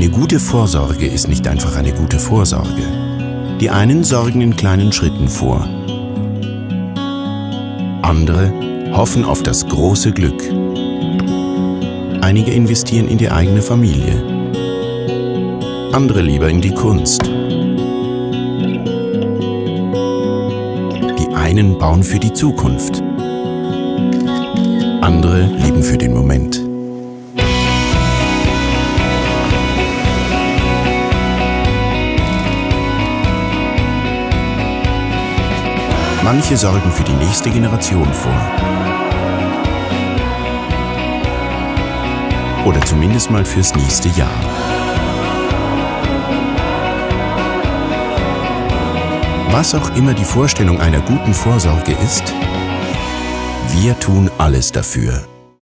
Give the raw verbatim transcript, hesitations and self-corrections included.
Eine gute Vorsorge ist nicht einfach eine gute Vorsorge. Die einen sorgen in kleinen Schritten vor. Andere hoffen auf das große Glück. Einige investieren in die eigene Familie. Andere lieber in die Kunst. Die einen bauen für die Zukunft. Andere leben für den Moment. Manche sorgen für die nächste Generation vor. Oder zumindest mal fürs nächste Jahr. Was auch immer die Vorstellung einer guten Vorsorge ist, wir tun alles dafür.